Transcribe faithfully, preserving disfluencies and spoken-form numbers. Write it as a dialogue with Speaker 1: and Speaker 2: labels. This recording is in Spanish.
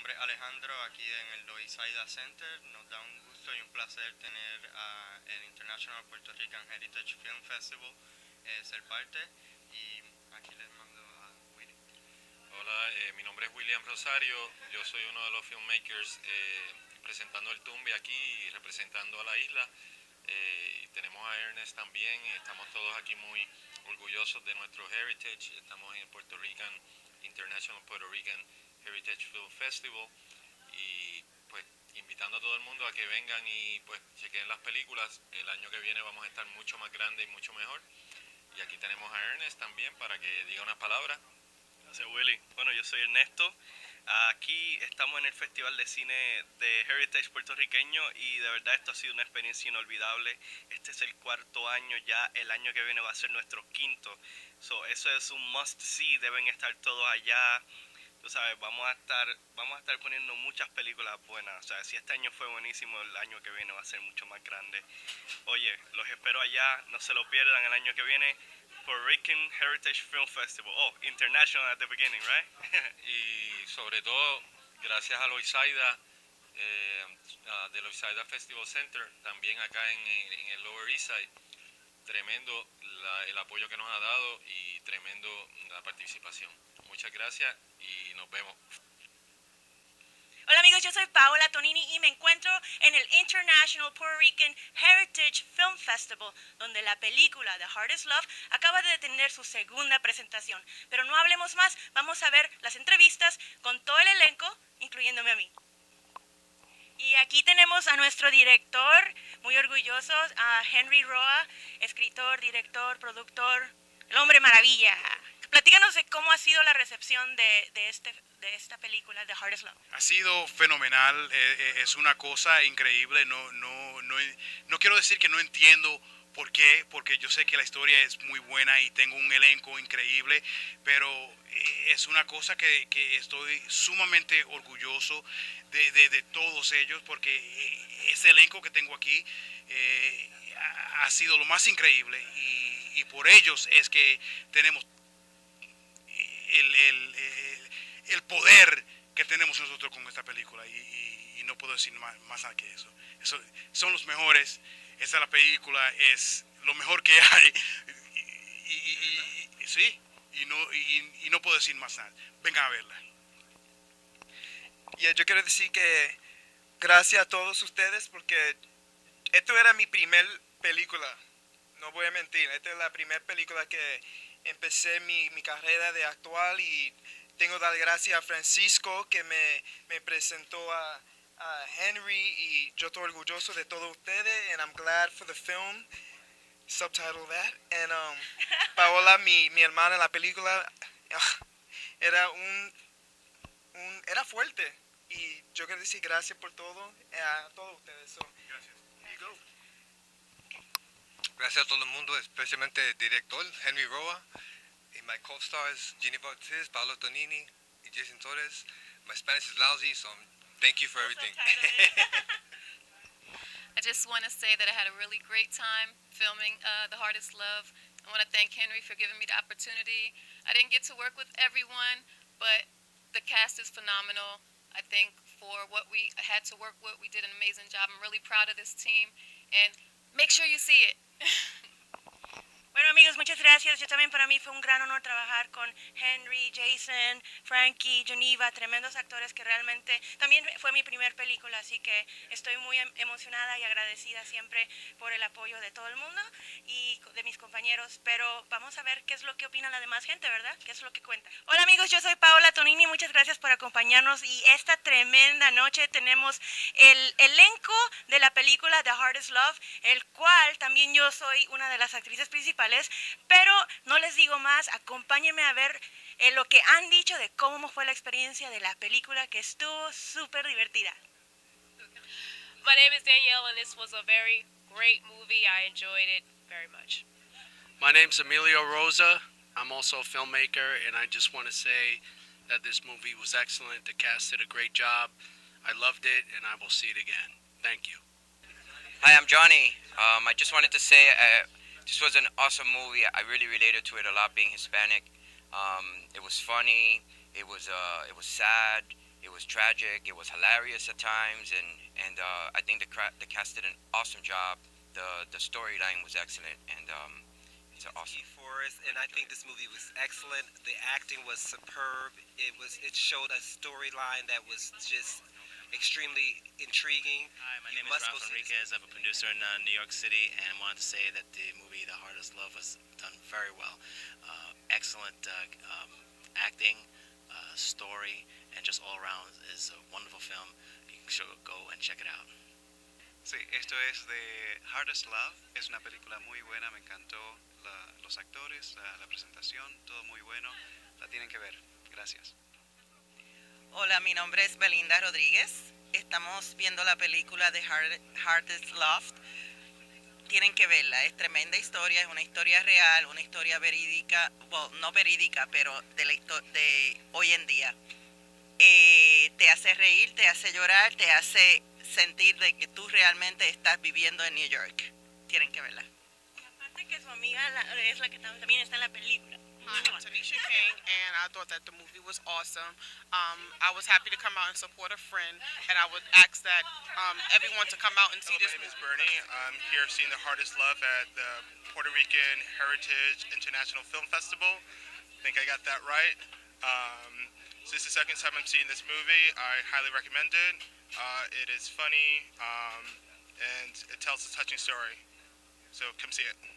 Speaker 1: nombre es Alejandro, aquí en el Loisaida Center. Nos da un gusto y un placer tener a el International Puerto Rican Heritage Film Festival, eh, ser parte, y aquí les mando a Willy.
Speaker 2: Hola, eh, mi nombre es William Rosario, yo soy uno de los filmmakers eh, presentando el Tumbe aquí y representando a la isla. Eh, y tenemos a Ernest también, y estamos todos aquí muy orgullosos de nuestro heritage. Estamos en el Puerto Rican International Puerto Rican Heritage Film Festival y pues invitando a todo el mundo a que vengan y pues chequen las películas. El año que viene vamos a estar mucho más grande y mucho mejor. Y aquí tenemos a Ernest también para que diga unas palabras.
Speaker 3: Gracias, Willy. Bueno, yo soy Ernesto. Aquí estamos en el Festival de Cine de Heritage puertorriqueño y de verdad esto ha sido una experiencia inolvidable. Este es el cuarto año ya, el año que viene va a ser nuestro quinto. So, eso es un must see, deben estar todos allá. Tú sabes, vamos a estar vamos a estar poniendo muchas películas buenas. O sea, si este año fue buenísimo, el año que viene va a ser mucho más grande. Oye, los espero allá, no se lo pierdan el año que viene. Puerto Rican Heritage Film Festival. Oh, international at the beginning, right?
Speaker 2: Y sobre todo, gracias a Loisaida, eh, uh, de Loisaida Festival Center, también acá en, en, en el Lower East Side. Tremendo la, el apoyo que nos ha dado y tremendo la participación. Muchas gracias y nos vemos.
Speaker 4: Hola amigos, yo soy Paola Tonini y me encuentro en el International Puerto Rican Heritage Film Festival, donde la película The Hardest Love acaba de tener su segunda presentación. Pero no hablemos más, vamos a ver las entrevistas con todo el elenco, incluyéndome a mí. Y aquí tenemos a nuestro director, muy orgullosos, a Henry Roa, escritor, director, productor, el hombre maravilla. Platícanos de cómo ha sido la recepción de, de, este, de esta película, The Hardest Love.
Speaker 5: Ha sido fenomenal, eh, es una cosa increíble. No, no, no, no quiero decir que no entiendo por qué, porque yo sé que la historia es muy buena y tengo un elenco increíble, pero es una cosa que, que estoy sumamente orgulloso de, de, de todos ellos, porque ese elenco que tengo aquí eh, ha sido lo más increíble y, y por ellos es que tenemos El, el, el, el poder que tenemos nosotros con esta película y, y, y no puedo decir más, más nada que eso. eso. Son los mejores, esta la película es lo mejor que hay y, y, y, y sí, y no, y, y no puedo decir más nada. Vengan a verla.
Speaker 6: Yeah, yo quiero decir que gracias a todos ustedes porque esto era mi primer película, no voy a mentir, esta es la primera película que empecé mi, mi carrera de actual y tengo que dar gracias a Francisco que me, me presentó a, a Henry y yo estoy orgulloso de todos ustedes and I'm glad for the film, subtitle that, and um, Paola, mi, mi hermana en la película, uh, era un, un, era fuerte y yo quiero decir gracias por todo a todos ustedes. So,
Speaker 5: gracias.
Speaker 6: Here you go.
Speaker 7: Gracias a todo el mundo, especialmente el director Henry Roa y my co-stars Jenny Ortiz, Paolo Tonini y Jason Torres. My Spanish is lousy, so thank you for everything.
Speaker 8: I just want to say that I had a really great time filming uh, The Hardest Love. I want to thank Henry for giving me the opportunity. I didn't get to work with everyone, but the cast is phenomenal. I think for what we had to work with, we did an amazing job. I'm really proud of this team, and make sure you see it.
Speaker 4: Bueno amigos, muchas gracias. Yo también para mí fue un gran honor trabajar con Henry, Jason, Frankie, Geneva, tremendos actores que realmente también fue mi primer película, así que estoy muy emocionada y agradecida siempre por el apoyo de todo el mundo y de mis compañeros, pero vamos a ver qué es lo que opina la demás gente, ¿verdad? ¿Qué es lo que cuenta? Hola amigos, yo soy Paola Tonini, muchas gracias por acompañarnos y esta tremenda noche tenemos el elenco de la película The Hardest Love, el cual también yo soy una de las actrices principales. Pero no les digo más, acompáñenme a ver eh, lo que han dicho de cómo fue la experiencia de la película, que estuvo súper divertida.
Speaker 9: My name is Danielle and this was a very great movie. I enjoyed it very much.
Speaker 10: My name's Emilio Rosa. I'm also a filmmaker and I just want to say that this movie was excellent. The cast did a great job. I loved it and I will see it again. Thank you.
Speaker 11: Hi, I'm Johnny. Um, I just wanted to say uh, this was an awesome movie. I really related to it a lot being Hispanic. Um, it was funny, it was, uh, it was sad, It was tragic. It was hilarious at times, and and uh, I think the cra- the cast did an awesome job. The the storyline was excellent, and um, it's an awesome.
Speaker 12: Forrest, and I think this movie was excellent. The acting was superb. It was it showed a storyline that was just extremely intriguing.
Speaker 13: Hi, my
Speaker 12: You
Speaker 13: name is
Speaker 12: must
Speaker 13: Ralph
Speaker 12: go see this.
Speaker 13: Enriquez. I'm a producer in uh, New York City, and I wanted to say that the movie The Hardest Love was done very well. Uh, excellent uh, um, acting, uh, story, and just all around is a wonderful film. You should go and check it out.
Speaker 14: Sí, esto es de Hardest Love. Es una película muy buena, me encantó la- los actores, la, la presentación, todo muy bueno. La tienen que ver. Gracias.
Speaker 15: Hola, mi nombre es Belinda Rodríguez. Estamos viendo la película de Hard, Hardest Love. Tienen que verla, es tremenda historia, es una historia real, una historia verídica, bueno, no verídica, pero de, la histo- de hoy en día. Eh, te hace reír, te hace llorar, te hace sentir de que tú realmente estás viviendo en New York. Tienen que verla.
Speaker 4: Aparte que su amiga la- es la que tam- también está en la película.
Speaker 16: Hi, I'm Tanisha King, and I thought that the movie was awesome. Um, I was happy to come out and support a friend, and I would ask that um, everyone to come out and see
Speaker 17: Hello,
Speaker 16: this
Speaker 17: my name
Speaker 16: movie.
Speaker 17: is Bernie. I'm here seeing The Hardest Love at the Puerto Rican Heritage International Film Festival. I think I got that right. Um, so this is the second time I'm seeing this movie. I highly recommend it. Uh, it is funny, um, and it tells a touching story. So come see it.